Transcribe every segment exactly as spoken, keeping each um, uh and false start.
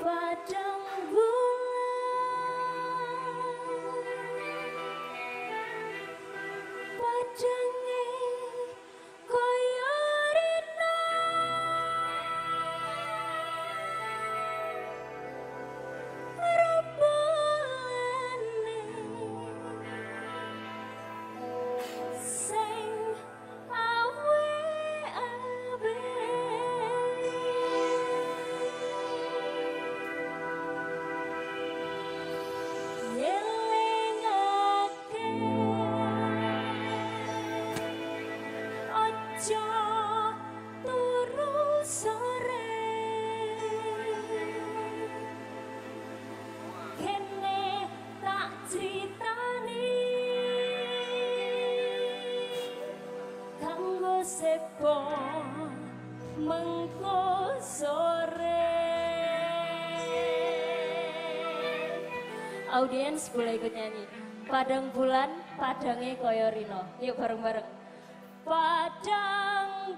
padang bulan padange koyo rino rembulane sing awe-awe nyelingake ojo turu sore kene tak critani kanggo sepo mengko sore. Audiens boleh ikut nyanyi. Padang bulan, padangnya koyo rino. Yuk bareng-bareng. Padang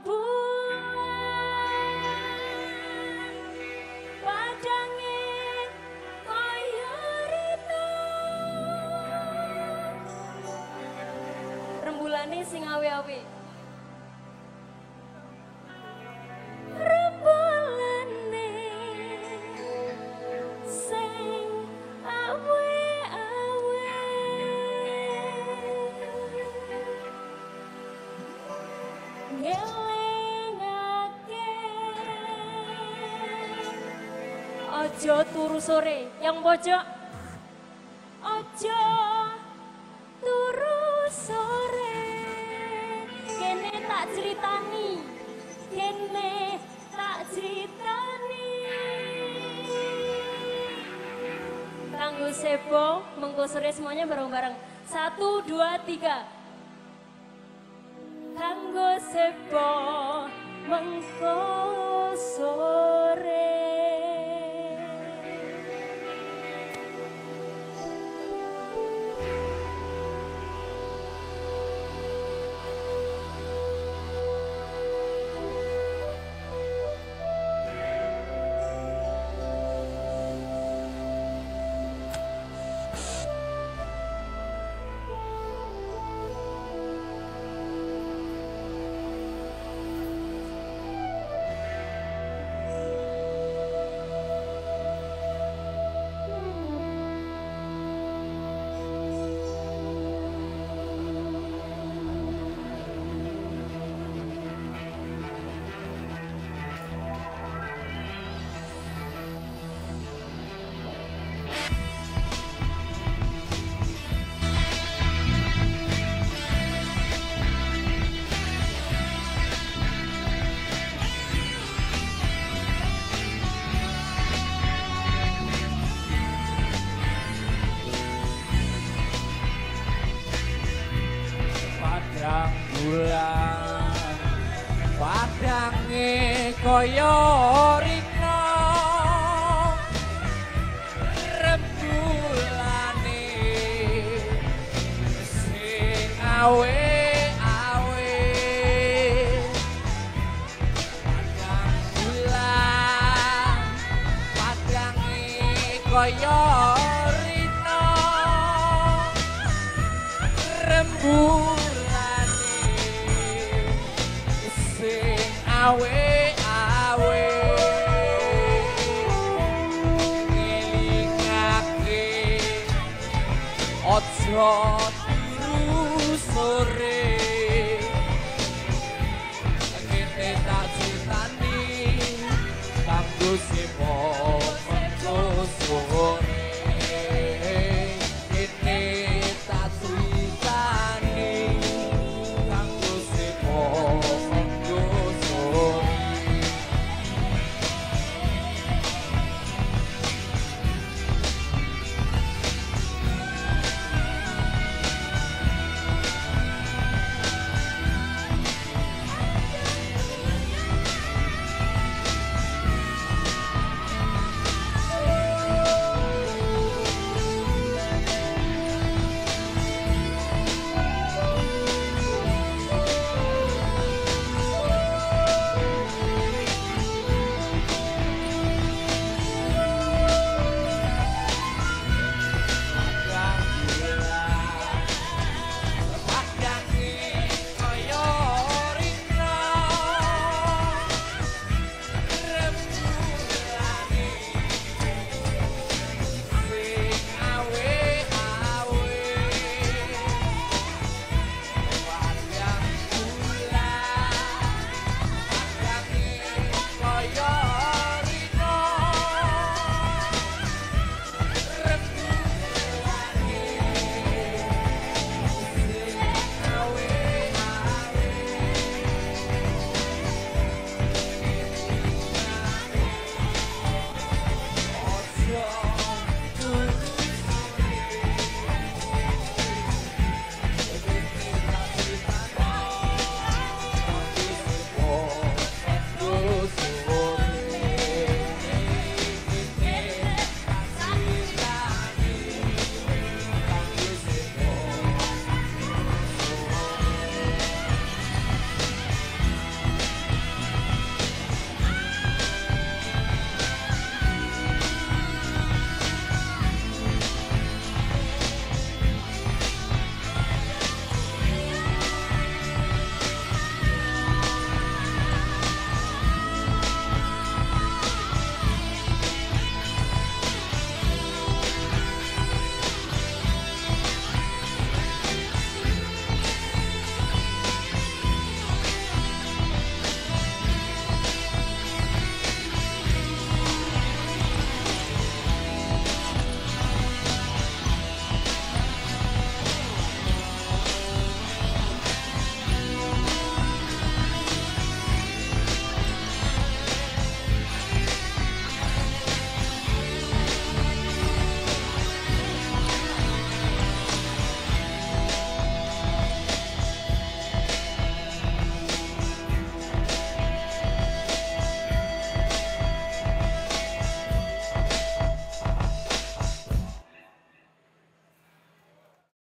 bulan, padangnya koyo rino. Rembulane sing awe-awe. Rembulane sing awe-awe ngelingake ojo turu sore. Yang pojok ojo turu sore kene tak ceritani kene tak ceritani kanggo sepo mengko sore. Semuanya bareng-bareng. Satu, dua, tiga. Kanggo sepo mengko sore. Padang bulan, padange koyo rino, rembulane sing awe-awe. Padang bulan, padange koyo rino, rembulane awe-awe ngelingake ojo turu sore kene tak critani kanggo sepo mengko sore.